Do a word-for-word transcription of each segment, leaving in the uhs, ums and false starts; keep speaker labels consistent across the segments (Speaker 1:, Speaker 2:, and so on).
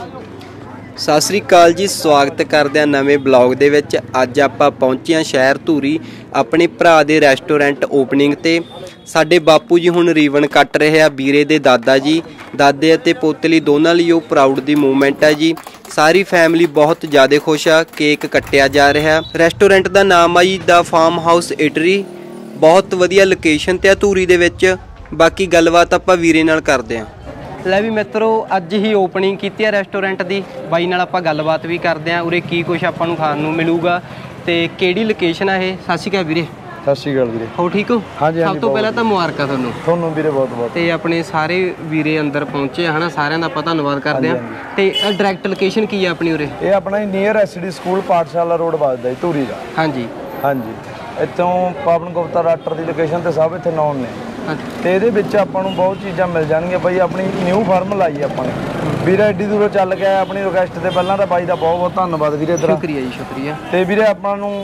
Speaker 1: सत श्री अकाल जी, स्वागत करते हैं नवे ब्लॉग दे विच। अज आपां पहुंचे हां शहर धूरी अपने भरा दे रेस्टोरेंट ओपनिंग ते। साडे बापू जी हुण रीवन कट रहे आ वीरे दे दादा जी। दादे अते पोतली दोनों लई ओह प्राउड दी मूवमेंट है जी। सारी फैमिली बहुत ज़्यादा खुश आ। केक कट्टिया जा रहा। रेस्टोरेंट का नाम है जी द फार्म हाउस इटरी। बहुत वधिया लोकेशन ते आ धूरी दे विच। बाकी गलबात आपां वीरे नाल करदे हां। लै भी मित्रों, अज ही ओपनिंग की है रेस्टोरेंट की। बाई नाल आपां गलबात भी करते हैं। उरे की कुछ आपां नूं खाण नूं मिलूगा ते किहड़ी लोकेशन है ये। सत श्री अकाल वीरे।
Speaker 2: सत श्री अकाल वीरे।
Speaker 1: हो ठीक हो?
Speaker 2: हाँ जी।
Speaker 1: सब तो पहला तो मुबारकां तुहानूं।
Speaker 2: तुहानूं वीरे बहुत बहुत। ते
Speaker 1: अपने सारे वीरे अंदर पहुंचे है ना, सारिਆਂ ਦਾ ਆਪਾਂ ਧੰਨਵਾਦ ਕਰਦੇ ਹਾਂ। ਤੇ ਡਾਇਰੈਕਟ ਲੋਕੇਸ਼ਨ ਕੀ ਹੈ ਆਪਣੀ ਉਰੇ? ਇਹ
Speaker 2: ਆਪਣਾ ਨੀਅਰ ਐਸਡੀ ਸਕੂਲ ਪਾਠਸ਼ਾਲਾ ਰੋਡ ਵੱਜਦਾ ਜੀ ਧੂਰੀ ਦਾ। ਹਾਂਜੀ ਹਾਂਜੀ। ਇੱਥੋਂ ਪਾਵਨ ਗੁਪਤਾ ਰਾਟਰ ਦੀ ਲੋਕੇਸ਼ਨ ਤੇ ਸਭ ਇੱਥੇ ਨੌਨ ਨੇ। ਤੇ ਇਹਦੇ ਵਿੱਚ ਆਪਾਂ ਨੂੰ ਬਹੁਤ ਚੀਜ਼ਾਂ ਮਿਲ ਜਾਣਗੀਆਂ ਬਾਈ। ਆਪਣੀ ਨਿਊ ਫਾਰਮ ਲਾਈ ਆਪਾਂ ਨੇ ਵੀਰੇ, ਐਡੀ ਦੂਰੋਂ ਚੱਲ ਕੇ ਆਪਣੀ ਰਿਕੁਐਸਟ ਤੇ ਪਹਿਲਾਂ ਤਾਂ ਬਾਈ ਦਾ ਬਹੁਤ ਬਹੁਤ ਧੰਨਵਾਦ ਵੀਰੇ ਤੇਰਾ।
Speaker 1: ਸ਼ੁਕਰੀਆ ਜੀ, ਸ਼ੁਕਰੀਆ।
Speaker 2: ਤੇ ਵੀਰੇ ਆਪਾਂ ਨੂੰ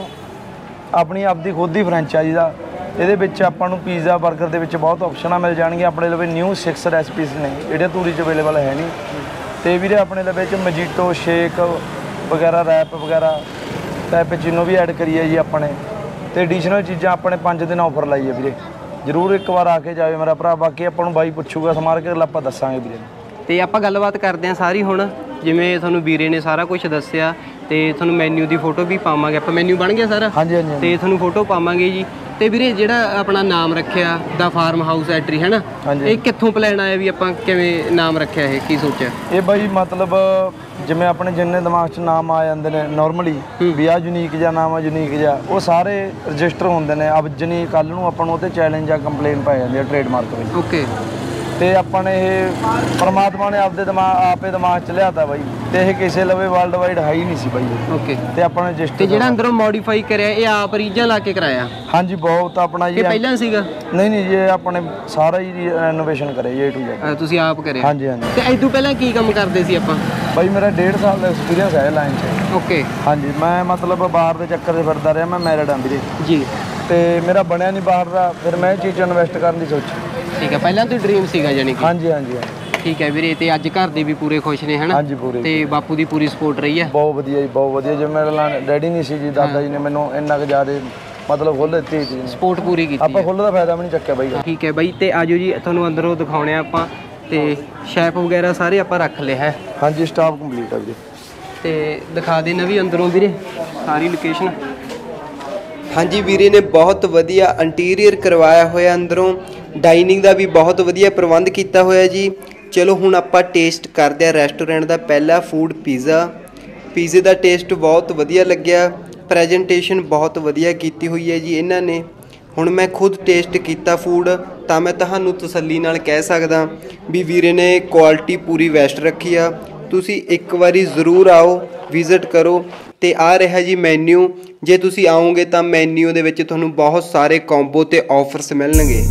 Speaker 2: ਆਪਣੀ ਆਪਦੀ ਖੁਦ ਦੀ ਫਰੈਂਚਾਈਜ਼ ਦਾ ਇਹਦੇ ਵਿੱਚ ਆਪਾਂ ਨੂੰ ਪੀਜ਼ਾ 버ਗਰ ਦੇ ਵਿੱਚ ਬਹੁਤ ਆਪਸ਼ਨਾਂ ਮਿਲ ਜਾਣਗੀਆਂ। ਆਪਣੇ ਲਵੇ ਨਿਊ ਸਿਕਸ ਰੈਸਪੀਜ਼ ਨੇ ਜਿਹੜੀਆਂ ਧੂਰੀ 'ਚ ਅਵੇਲੇਬਲ ਹੈ ਨਹੀਂ। ਤੇ ਵੀਰੇ ਆਪਣੇ ਲਵੇ 'ਚ ਮਜੀਟੋ ਸ਼ੇਕ ਵਗੈਰਾ, ਰੈਪ ਵਗੈਰਾ, ਕੈਪੇਚੀਨੋ ਵੀ ਐਡ ਕਰੀ ਹੈ ਜੀ ਆਪਾਂ ਨੇ। ਤੇ ਐਡੀਸ਼ਨਲ ਚੀਜ਼ਾਂ ਆਪਣੇ ਪੰਜ ਦਿਨ ਆਫਰ ਲਾਈ ਹੈ ਵੀਰੇ। ਜ਼ਰੂਰ ਇੱਕ ਵਾਰ ਆ ਕੇ ਜਾਵੇ ਮੇਰਾ ਭਰਾ। ਬਾਕੀ ਆਪਾਂ ਨੂੰ ਬਾਈ ਪੁੱਛੂਗਾ ਸਮਾਰ ਕੇ ਆਪਾਂ ਦੱਸਾਂਗੇ ਵੀਰੇ। ਤੇ ਆਪਾਂ ਗੱਲਬਾਤ ਕਰਦੇ ਹਾਂ ਸਾਰੀ। ਹੁਣ ਜਿਵੇਂ ਤੁਹਾਨੂੰ ਵੀਰੇ ਨੇ ਸਾਰਾ ਕੁਝ ਦੱਸਿਆ ਤੇ ਤੁਹਾਨੂੰ ਮੈਨੂ ਦੀ ਫੋਟੋ ਵੀ ਪਾਵਾਂਗੇ ਆਪਾਂ। ਮੈਨੂ ਬਣ ਗਿਆ ਸਾਰਾ? ਹਾਂਜੀ ਹਾਂਜੀ। ਤੇ ਤੁਹਾਨੂੰ ਫੋਟੋ ਪਾਵਾਂਗੇ ਜੀ। ਤੇ ਵੀਰੇ ਜਿਹੜਾ ਆਪਣਾ ਨਾਮ ਰੱਖਿਆ ਦਾ ਫਾਰਮ ਹਾਊਸ ਐਟਰੀ ਹੈ ਨਾ, ਇਹ ਕਿੱਥੋਂ ਪਲਾਨ ਆਇਆ ਵੀ ਆਪਾਂ ਕਿਵੇਂ ਨਾਮ ਰੱਖਿਆ, ਇਹ ਕੀ ਸੋਚਿਆ? ਇਹ ਬਾਈ ਮਤਲਬ ਜਿਵੇਂ ਆਪਣੇ ਜਿੰਨੇ ਦਿਮਾਗ 'ਚ ਨਾਮ ਆ ਜਾਂਦੇ ਨੇ ਨੋਰਮਲੀ ਵੀ ਆ ਯੂਨੀਕ ਜਿਹਾ ਨਾਮ ਆ, ਯੂਨੀਕ ਜਿਹਾ, ਉਹ ਸਾਰੇ ਰਜਿਸਟਰ ਹੁੰਦੇ ਨੇ। ਅੱਜ ਨਹੀਂ ਕੱਲ੍ਹ ਨੂੰ ਆਪਾਂ ਨੂੰ ਉਹਤੇ ਚੈਲੰਜ ਜਾਂ ਕੰਪਲੇਨ ਪਾਈ ਜਾਂਦੀ ਹੈ ਟ੍ਰੇਡਮਾਰਕ ਵਿੱਚ। ਓਕੇ। ਤੇ ਆਪਾਂ ਨੇ ਇਹ ਪਰਮਾਤਮਾ ਨੇ ਆਪਦੇ ਦਿਮਾਗ ਆਪੇ ਦਿਮਾਗ 'ਚ ਲਿਆਤਾ ਬਾਈ। ਤੇ ਇਹ ਕਿਸੇ ਲਵੇ ਵਰਲਡ ਵਾਈਡ ਹੈ ਹੀ ਨਹੀਂ ਸੀ ਬਾਈ। ਓਕੇ। ਤੇ ਆਪਾਂ ਨੇ ਰਜਿਸਟਰ ਤੇ ਜਿਹੜਾ ਅੰਦਰੋਂ ਮੋਡੀਫਾਈ ਕਰਿਆ ਇਹ ਆਪ ਰੀਜਾਂ ਲਾ ਕੇ ਕਰਾਇਆ? ਹਾਂਜੀ ਬਹੁਤ। ਆਪਣਾ ਜੀ ਪਹਿਲਾਂ ਸੀਗਾ? ਨਹੀਂ ਨਹੀਂ ਜੀ, ਇਹ ਆਪਣੇ ਸਾਰਾ ਹੀ ਰੈਨੋਵੇਸ਼ਨ ਕਰਿਆ ਜੀ ਏ ਟੂ ਜ਼ੈਡ। ਤੁਸੀਂ ਆਪ ਕਰਿਆ? ਹਾਂਜੀ ਹਾਂਜੀ। ਤੇ ਇਸ ਤੋਂ ਪਹਿਲਾਂ ਕੀ ਕੰਮ ਕਰਦੇ ਸੀ ਆਪਾਂ? ਬਾਈ ਮੇਰਾ ਡੇਢ ਸਾਲ ਦਾ ਐਕਸਪੀਰੀਅੰਸ ਹੈ ਲਾਈਨ 'ਚ। ਓਕੇ। ਹਾਂਜੀ। ਮੈਂ ਮਤਲਬ ਬਾਹਰ ਦੇ ਚੱਕਰ 'ਚ ਫਿਰਦਾ ਰਿਹਾ। ਮੈਂ ਮੈਰਿਡ ਹਾਂ ਵੀਰੇ ਜੀ। ਤੇ ਮੇਰਾ ਬਣਿਆ ਨਹੀਂ ਬਾਹਰ ਦਾ, ਫਿਰ ਮੈਂ ਇਹ ਚੀਜ਼ 'ਚ ਇਨਵੈਸਟ ਕਰਨ ਦੀ ਸੋਚੀ। ਠੀਕ ਹੈ। ਪਹਿਲਾਂ ਤੋਂ ਡ੍ਰੀਮ ਸੀਗਾ ਜਾਨੀ ਕਿ? ਹਾਂਜੀ ਹਾਂਜੀ। ਠੀਕ ਹੈ ਵੀਰੇ। ਤੇ ਅੱਜ ਘਰ ਦੇ ਵੀ ਪੂਰੇ ਖੁਸ਼ ਨੇ ਹਨਾ? ਹਾਂਜੀ ਪੂਰੇ। ਤੇ ਬਾਪੂ ਦੀ ਪੂਰੀ ਸਪੋਰਟ ਰਹੀ ਹੈ? ਬਹੁਤ ਵਧੀਆ ਜੀ, ਬਹੁਤ ਵਧੀਆ। ਜਿਵੇਂ ਮੇਰੇ ਡੈਡੀ ਨਹੀਂ ਸੀ ਜੀ, ਦਾਦਾ ਜੀ ਨੇ ਮੈਨੂੰ ਇੰਨਾ ਕੁ ਜ਼ਿਆਦਾ ਮਤਲਬ ਖੁੱਲ੍ਹ ਦਿੱਤੀ ਸੀ, ਸਪੋਰਟ ਪੂਰੀ ਕੀਤੀ। ਆਪਾਂ ਖੁੱਲ੍ਹ ਦਾ ਫਾਇਦਾ ਵੀ ਨਹੀਂ ਚੱਕਿਆ ਬਾਈ। ਠੀਕ ਹੈ ਬਾਈ। ਤੇ ਆਜੋ ਜੀ ਤੁਹਾਨੂੰ ਅੰਦਰੋਂ ਦਿਖਾਉਣੇ ਆ ਆਪਾਂ। ਤੇ ਸ਼ੈਫ ਵਗੈਰਾ ਸਾਰੇ ਆਪਾਂ ਰੱਖ ਲਏ ਹੈ? ਹਾਂਜੀ, ਸਟਾਫ ਕੰਪਲੀਟ ਆ ਵੀਰੇ। ਤੇ ਦਿਖਾ ਦੇਣਾ ਵੀ ਅੰਦਰੋਂ ਵੀਰੇ ਸਾਰੀ ਲੋਕੇਸ਼ਨ।
Speaker 1: ਹਾਂਜੀ, ਵੀਰੇ ਨੇ बहुत वधिया इंटीरियर करवाया होया। अंदरों डाइनिंग का भी बहुत वधिया प्रबंध किया होया जी। चलो हुण आपां टेस्ट करते हैं रेस्टोरेंट का पहला फूड पीज़ा। पीज़े का टेस्ट बहुत वधिया लग्या। प्रेजेंटेशन बहुत वधिया की हुई है जी इन्हां ने। हुण मैं खुद टेस्ट किया फूड तो मैं तुहानूं तसल्ली नाल कह सकदा भी वीरे ने क्वालिटी पूरी बेस्ट रखी आ। तुसी एक बारी जरूर आओ, विजिट करो। ਤੇ ਆ ਰਿਹਾ ਜੀ ਮੈਨੂ। ਜੇ ਤੁਸੀਂ ਆਓਗੇ ਤਾਂ ਮੈਨੂ ਦੇ ਵਿੱਚ ਤੁਹਾਨੂੰ ਬਹੁਤ ਸਾਰੇ ਕੰਬੋ ਤੇ ਆਫਰਸ ਮਿਲਣਗੇ।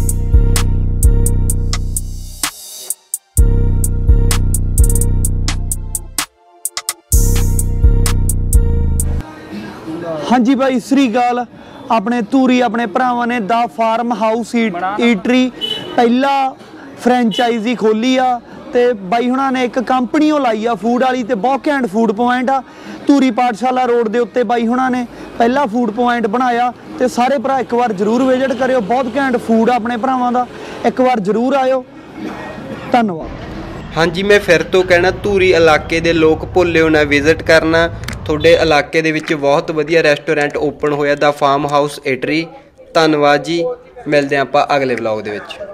Speaker 3: ਹਾਂਜੀ ਬਾਈ ਸ੍ਰੀ ਅਕਾਲ। ਆਪਣੇ ਧੂਰੀ ਆਪਣੇ ਭਰਾਵਾਂ ਨੇ ਦਾ ਫਾਰਮ ਹਾਊਸ ਈਟਰੀ ਪਹਿਲਾ ਫਰੈਂਚਾਈਜ਼ੀ ਖੋਲੀ ਆ। ਤੇ ਬਾਈ ਹੁਣਾਂ ਨੇ ਇੱਕ ਕੰਪਨੀ ਉਹ ਲਾਈ ਆ ਫੂਡ ਵਾਲੀ। ਤੇ ਬਹੁਤ ਘੈਂਟ ਫੂਡ ਪੁਆਇੰਟ ਆ ਧੂਰੀ ਪਾਠਸ਼ਾਲਾ ਰੋਡ ਦੇ ਉੱਤੇ। ਬਾਈ ਹੁਣਾਂ ਨੇ ਪਹਿਲਾ ਫੂਡ ਪੁਆਇੰਟ ਬਣਾਇਆ। ਤੇ ਸਾਰੇ ਭਰਾ ਇੱਕ ਵਾਰ ਜ਼ਰੂਰ ਵਿਜ਼ਿਟ ਕਰਿਓ। ਬਹੁਤ ਘੈਂਟ ਫੂਡ ਆ ਆਪਣੇ ਭਰਾਵਾਂ ਦਾ, ਇੱਕ ਵਾਰ ਜ਼ਰੂਰ ਆਇਓ। ਧੰਨਵਾਦ।
Speaker 1: ਹਾਂਜੀ, ਮੈਂ ਫਿਰ ਤੋਂ ਕਹਿਣਾ ਧੂਰੀ ਇਲਾਕੇ ਦੇ ਲੋਕ ਭੁੱਲਿਓ ਨਾ ਵਿਜ਼ਿਟ ਕਰਨਾ। ਤੁਹਾਡੇ ਇਲਾਕੇ ਦੇ ਵਿੱਚ ਬਹੁਤ ਵਧੀਆ ਰੈਸਟੋਰੈਂਟ ਓਪਨ ਹੋਇਆ ਦਾ ਫਾਰਮ ਹਾਊਸ ਇਟਰੀ। ਧੰਨਵਾਦ ਜੀ। ਮਿਲਦੇ ਆਪਾਂ ਅਗਲੇ ਵਲੌਗ ਦੇ ਵਿੱਚ।